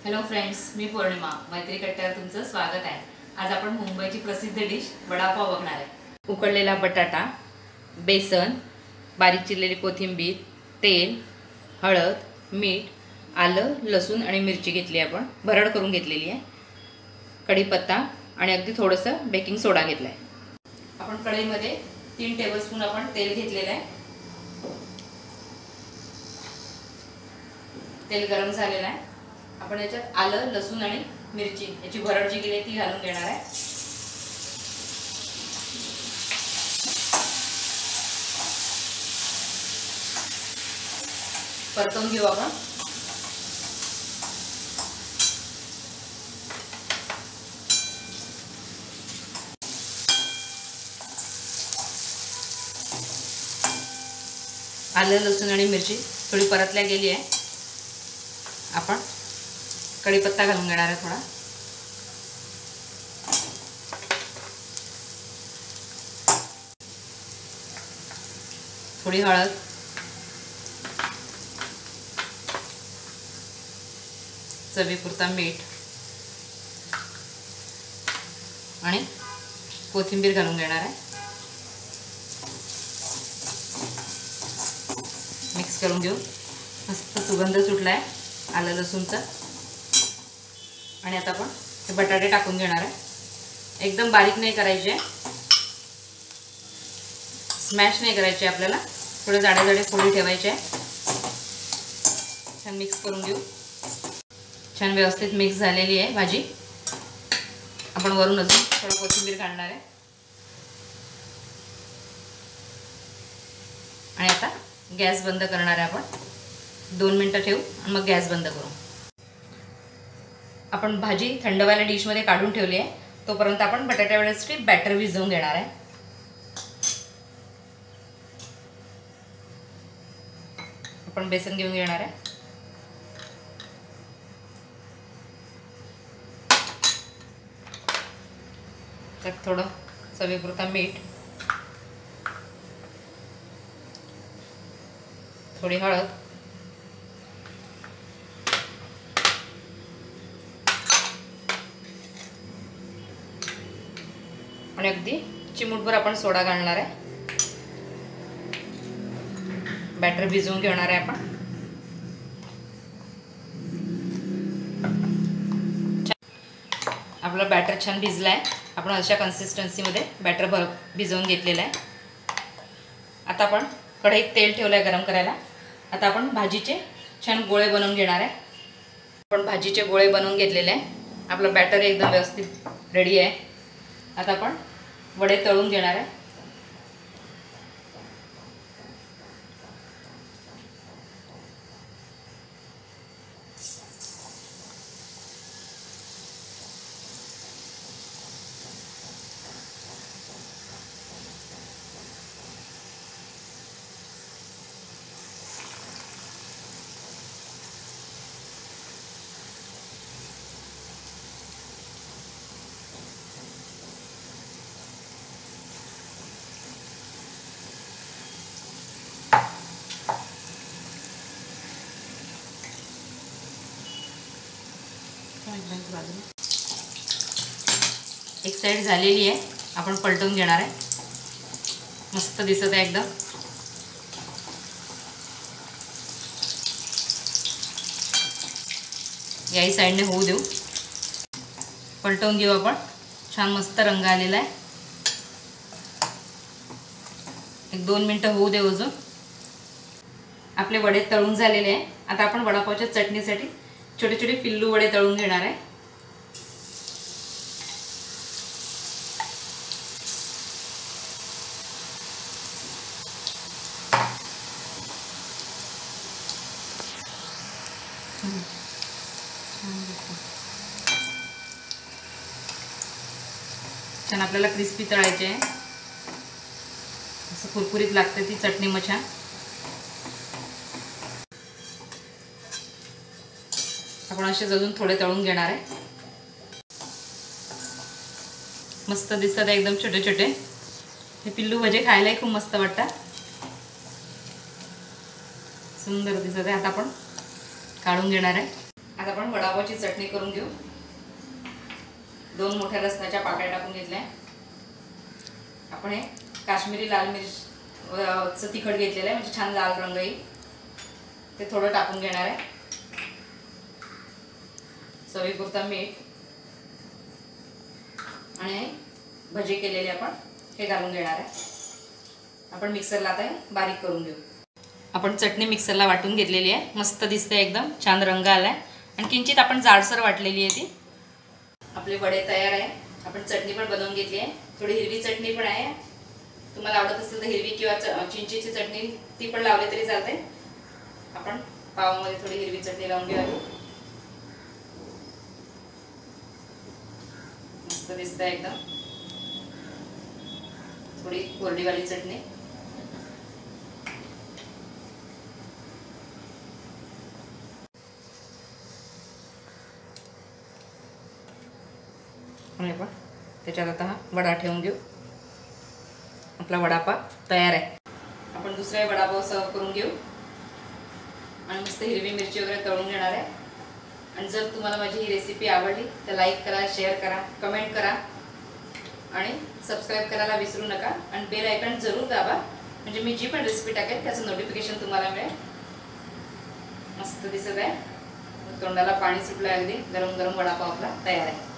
Hello friends, मी पौर्णिमा मैत्री कट्ट्यावर तुमचं स्वागत आहे। आज आपण मुंबईची प्रसिद्ध डिश वडापाव बघणार आहे। उकडलेला बटाटा, बेसन, बारीक चिरलेली कोथिंबीर, तेल, हळद, मीठ, आलं, लसूण आणि मिरची घेतली आपण भरड करून घेतलेली आहे। कढीपत्ता आणि अगदी थोडंसं बेकिंग सोडा घेतला आहे। आपण कढईमध्ये 3 टेबलस्पून आपण तेल घेतलेलं आहे। तेल गरम झालेलं आहे। आपण याच्यात आलं, लसूण आणि मिरची याची भरड जी केली ती घालून घेणार आहे। परतवून घेऊ आपण। आलं, लसूण आणि मिरची थोडी परतल्या गेली आहे। आपण कढीपत्ता घालून घेणार आहे थोडा। थोडी हळद, चवीपुरता मीठ आणि कोथिंबीर घालून घेणार आहे। मिक्स करून घेऊ। मस्त सुगंध सुटलाय आलं लसूणचा। आणि आता आपण हे बटाटे टाकून घेणार आहे। एकदम बारीक नाही करायचे, स्मॅश नाही करायचे, आपल्याला थोडे जाडे जाडे फोडी ठेवायचे। छान मिक्स करून घेऊ। छान व्यवस्थित मिक्स झालेली आहे भाजी। आपण वरून अजून थोडं कोथिंबीर घालणार आहे। आणि आता गॅस बंद करणार आहे आपण। 2 मिनिटं ठेवू आणि मग गॅस बंद करू। आपण भाजी थंड व्हायला डिशमध्ये काढून ठेवली आहे। तोपर्यंत आपण बटाटा वड्यासाठी बॅटर भिजवून घेणार आहे। आपण बेसन घेऊन घेणार आहे। त्यात थोडं चवीपुरता मीठ, थोडी हळद, आणि अगदी चिमूटभर आपण सोडा घालणार आहे। बॅटर भिजवून घेणार आहे आपण। आपलं बॅटर छान भिजलं आहे। आपण अशा कन्सिस्टन्सीमध्ये बॅटर भिजवून घेतलेलं आहे। आता आपण कढईत तेल ठेवलं आहे गरम करायला। आता आपण भाजीचे छान गोळे बनवून घेणार आहे। आपण भाजीचे गोळे बनवून घेतलेले आहे। आपलं बॅटर एकदम व्यवस्थित रेडी आहे। आता आपण वडे तळून घेणार आहे। एक साइड झालेली आहे, आपण पलटवून घेणार आहे। मस्त दिसत आहे एकदम। याही साइडने होऊ देऊ। पलटवून घेऊ आपण। छान मस्त रंग आलेला आहे। एक 2 मिनिटं होऊ देऊ अजून। आपले वडे तळून झालेले आहे। आता आपण वडापावच्या चटणीसाठी छोटे छोटे पिल्लू वडे तळून घेणार आहे। छान आपल्याला क्रिस्पी तळायचे आहे। असं कुरकुरीत लागते ती चटणी मग छान। आपण असे अजून थोडे तळून घेणार आहे। मस्त दिसतात एकदम छोटे छोटे। हे पिल्लू भजे खायलाही खूप मस्त वाटतात। सुंदर दिसत आहे। आता आपण काढून घेणार आहे। आता आपण वडापावची चटणी करून घेऊ. 2 मोठ्या लसणाच्या पाकळ्या टाकून घेतल्या. आपण हे काश्मीरी लाल मिरच तिखट घेतलेलं आहे, म्हणजे छान लाल रंग येईल. ते थोडं टाकून घेणार आहे. चवीपुरता मीठ आणि भजी केलेले आपण हे घालून घेणार आहे. आपण मिक्सरला आता बारीक करून घेऊ. आपण चटणी मिक्सरला वाटून घेतलेली आहे. मस्त दिसते, एकदम छान रंग आला आहे आणि किंचित आपण जाडसर वाटलेली आहे ती. आपले वडे तयार आहे. आपण चटणी पण बनवून घेतली आहे. थोडी हिरवी चटणी पण आहे. तुम्हाला आवडत असेल तर हिरवी किंवा चिंचेची चटणी ती पण लावली तरी चालते. आपण पावामध्ये थोडी हिरवी चटणी लावून घेऊ. मस्त दिसतंय एकदम. थोडी कोरडीवाली चटणी. त्याच्यात आता हा वडा ठेवून घेऊ. आपला वडापाव तयार आहे. आपण दुसरा वडापाव सर्व करून घेऊ आणि मस्त हिरवी मिरची वगैरे तळून घेणार आहे. आणि जर तुम्हाला माझी ही रेसिपी आवडली तर लाईक करा, शेअर करा, कमेंट करा आणि सबस्क्राईब करायला विसरू नका. आणि बेल आयकॉन जरूर दाबा, म्हणजे मी जी पण रेसिपी टाकेल त्याचं नोटिफिकेशन तुम्हाला मिळेल. मस्त दिसत आहे. तोंडाला पाणी सुटलं. अगदी गरम गरम वडापाव आपला तयार आहे.